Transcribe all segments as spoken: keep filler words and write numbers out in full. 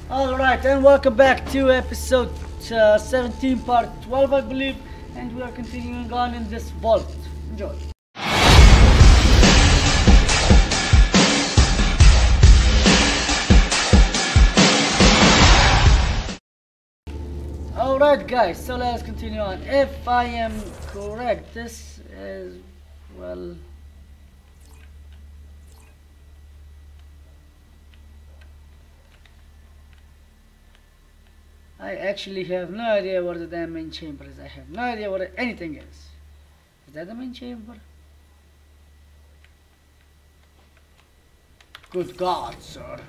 Alright, and welcome back to episode uh, seventeen, part twelve, I believe, and we are continuing on in this vault. Enjoy. Alright guys, so let's continue on. If I am correct, this is, well... I actually have no idea what the damn main chamber is. I have no idea what anything is. Is that the main chamber? Good God, sir.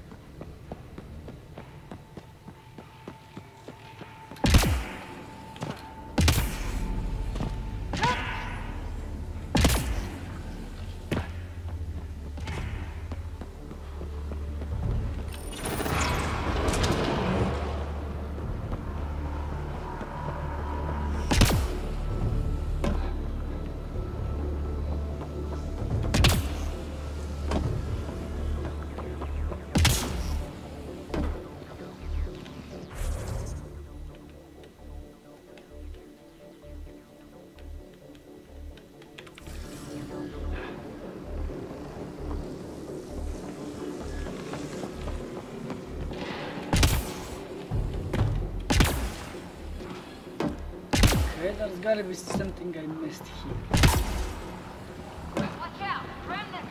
There's gotta be something I missed here. Watch out, remnant!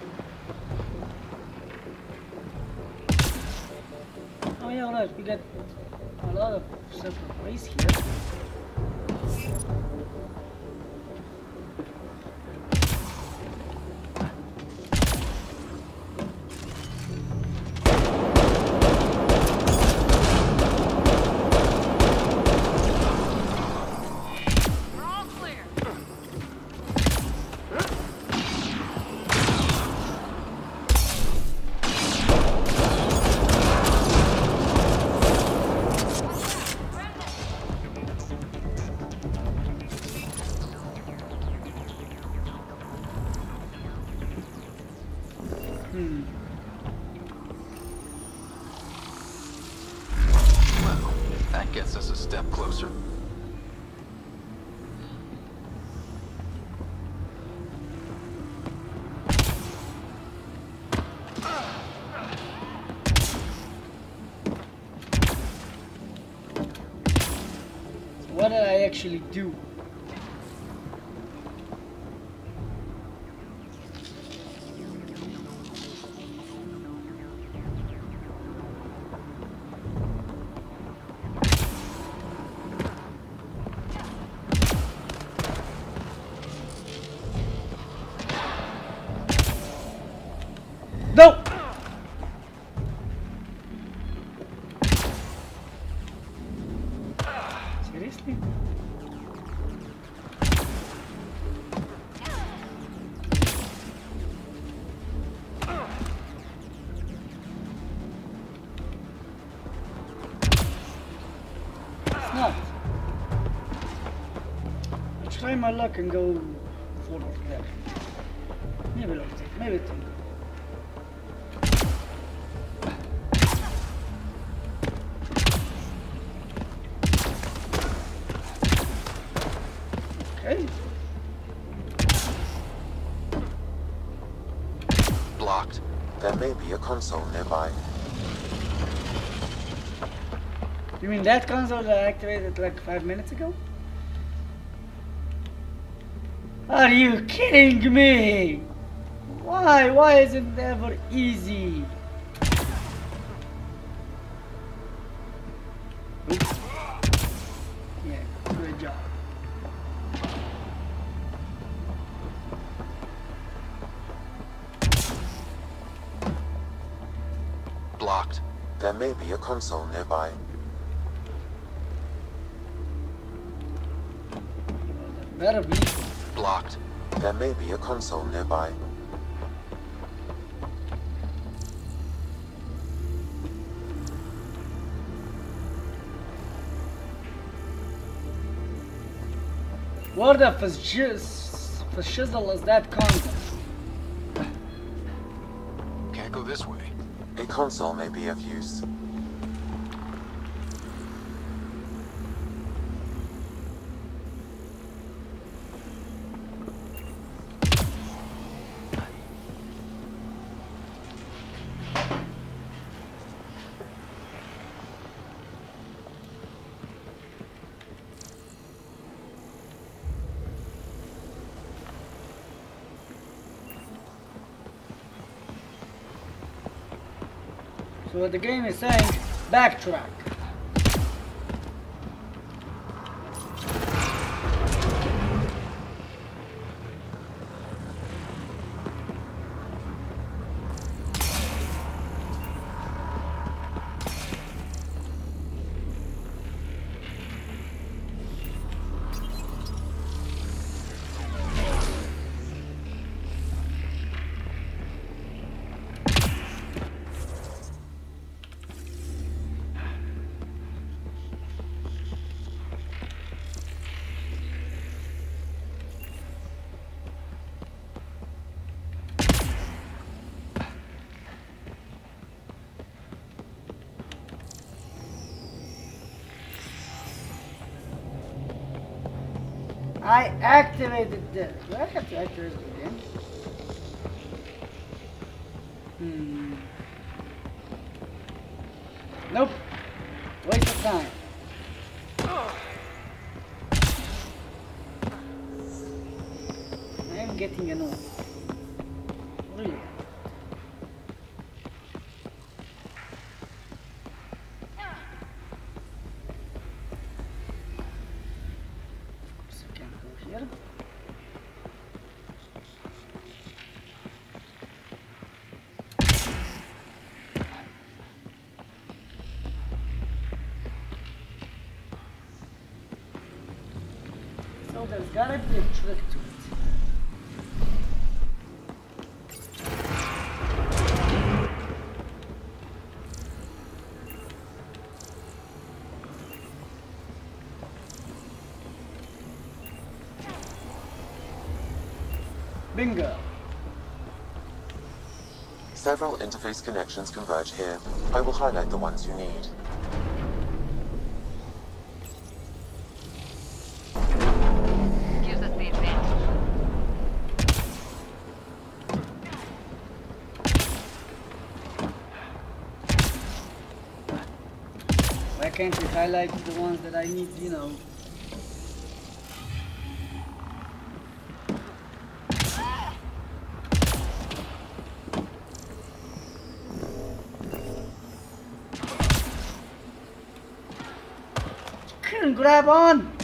Oh yeah, alright, we got a lot of separate ways here. Hmm. Well, that gets us a step closer. So what did I actually do? No! Seriously? It's not. I'll try my luck and go forward there. Maybe it'll take, maybe it'll take. Okay. Blocked. There may be a console nearby. You mean that console that I activated like five minutes ago? Are you kidding me? Why? Why isn't it ever easy? Oops. Yeah, good job. Blocked. There may be a console nearby. Better be. Blocked. There may be a console nearby. Where the fizz- fizzizzle is that console? Can't go this way. A console may be of use. So what the game is saying, backtrack. I activated this. Do I have to activate it again? Hmm. Nope. Waste of time. I am getting annoyed. Really? So there's gotta be a trick to it. Bingo. Several interface connections converge here. I will highlight the ones you need. Gives us the advantage. Why can't we highlight the ones that I need, you know? Grab on!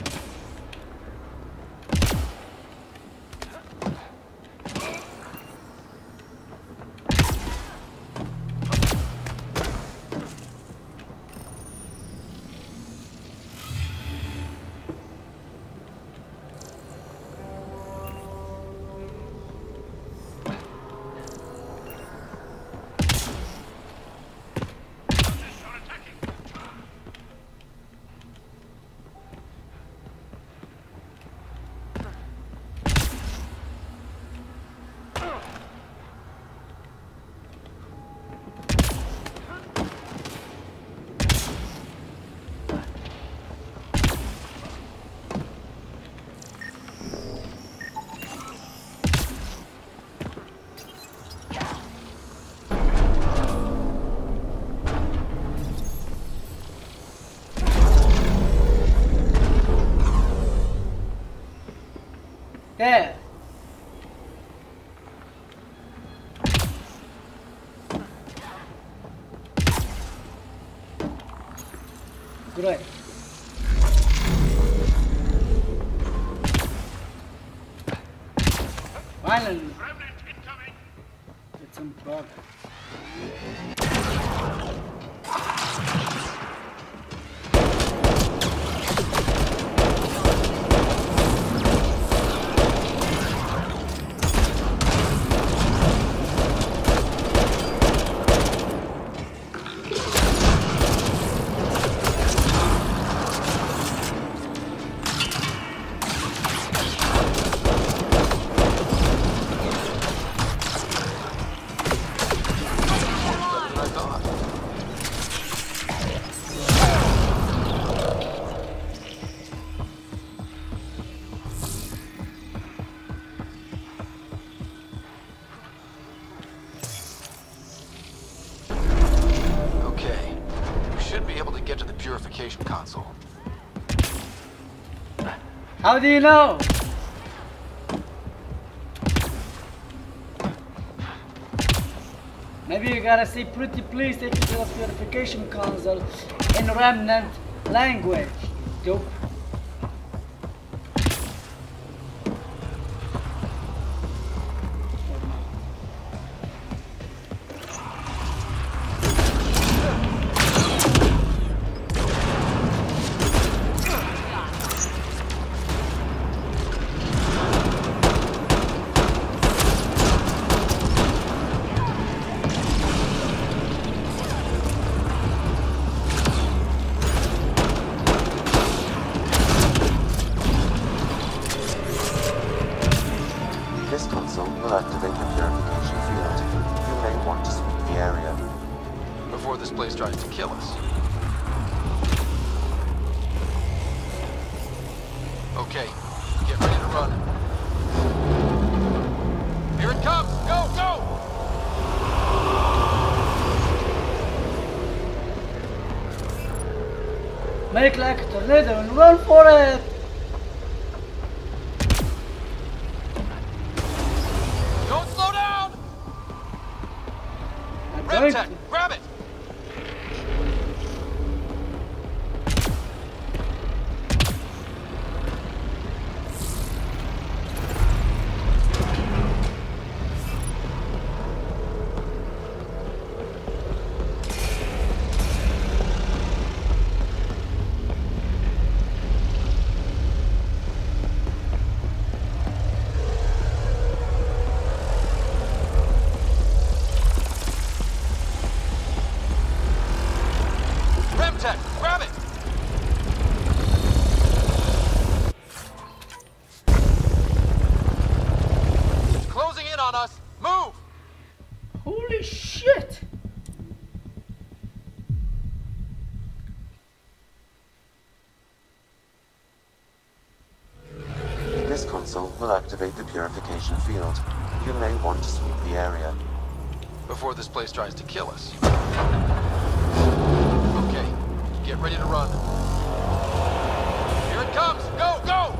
Yeah. Great. Finally. Get some progress. Purification console. How do you know? Maybe you gotta say pretty please take it to the purification console in remnant language. Dope. Make like a tornado and run for it! Don't slow down! I'm going Remtech, to. grab it! Will activate the purification field. You may want to sweep the area. Before this place tries to kill us. Okay, get ready to run. Here it comes! Go, go!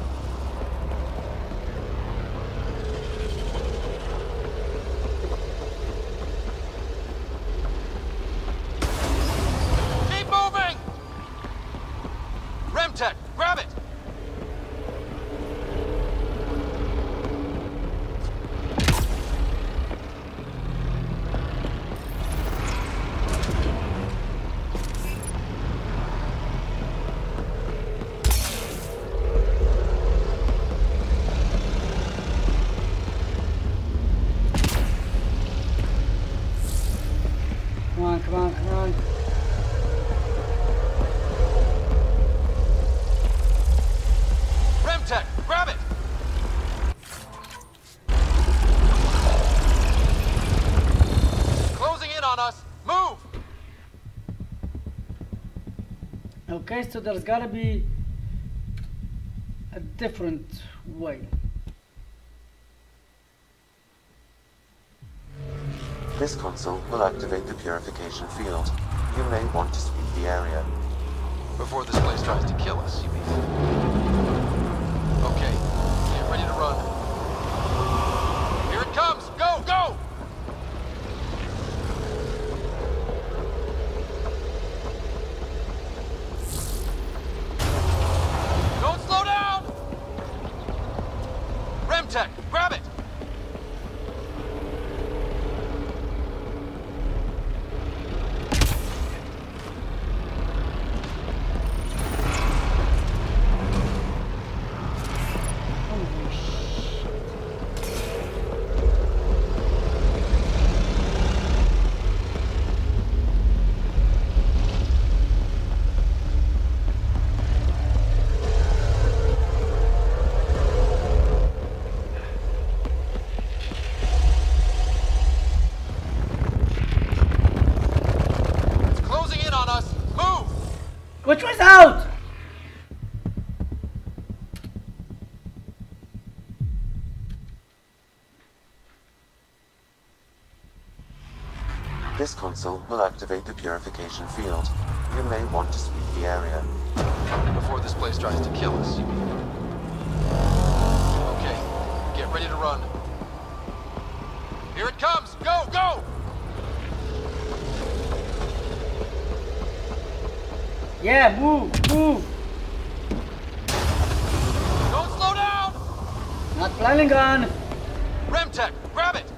Keep moving! Remtech, grab it! Okay, so there's gotta be a different way. This console will activate the purification field. You may want to sweep the area. Before this place tries to kill us, you mean? Okay, get ready to run. Here it comes! Go, go! Remtech, grab it! Which was out? This console will activate the purification field. You may want to sweep the area. Before this place tries to kill us, you mean? Okay, get ready to run. Here it comes! Go, go! Yeah, move, move. Don't slow down! Not planning on. Remtech, grab it!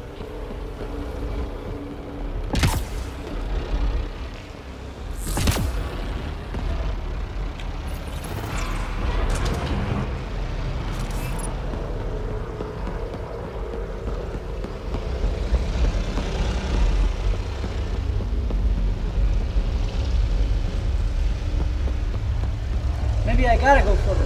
Maybe I gotta go for it.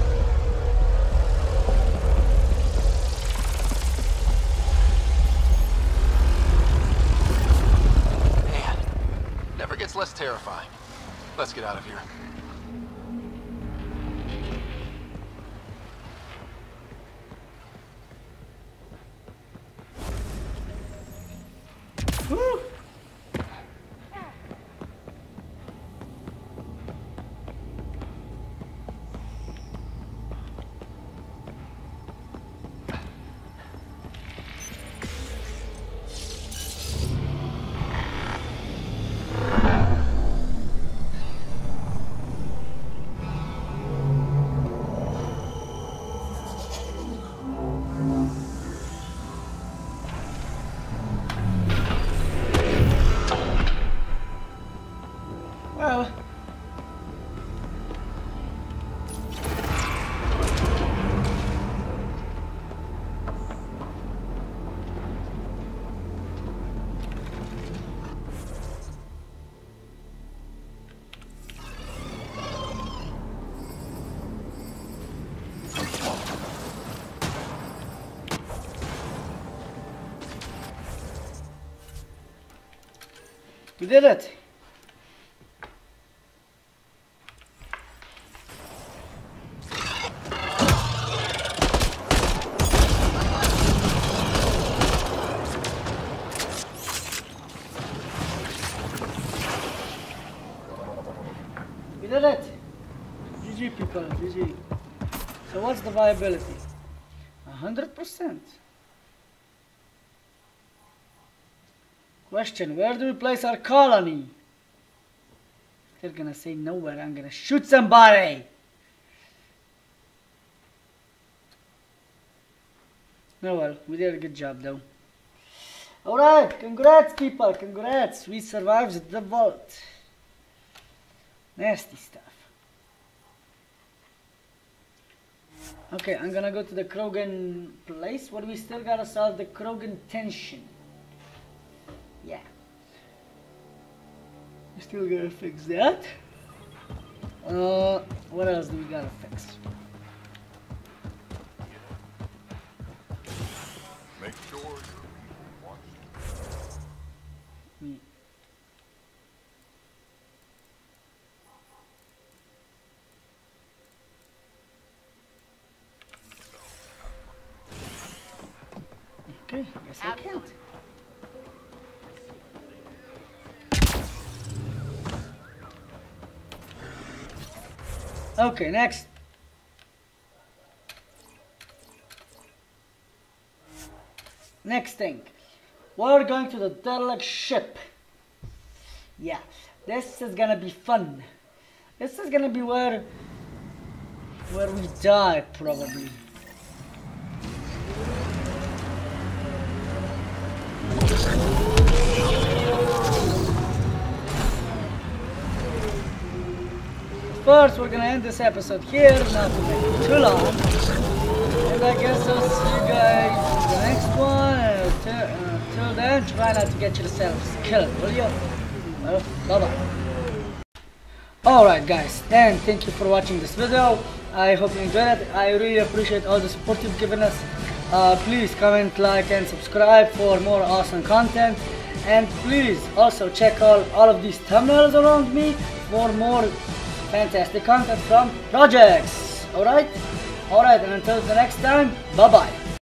Man, never gets less terrifying. Let's get out of here. Whew. Well, we did it. We did it! G G people, G G. So what's the viability? A hundred percent. Question, where do we place our colony? They're gonna say nowhere, I'm gonna shoot somebody! Oh well, we did a good job though. Alright, congrats people, congrats! We survived the vault. Nasty stuff. Okay, I'm gonna go to the Krogan place, but we still gotta solve the Krogan tension. Yeah. We still gotta fix that. Uh, what else do we gotta fix? Make sure you're being watched. Hmm. Okay, guess I can't. Okay, next. Next thing. We're going to the derelict ship. Yeah, this is gonna be fun. This is gonna be where where we die probably. First, we're gonna end this episode here, not to make it too long. And I guess I'll see you guys in the next one. And till, uh, till then, try not to get yourselves killed, will you? Well, bye bye. Alright guys, then thank you for watching this video. I hope you enjoyed it. I really appreciate all the support you've given us. Uh, please comment, like and subscribe for more awesome content. And please also check out all of these thumbnails around me for more fantastic content from projects. Alright? Alright, and until the next time, bye bye.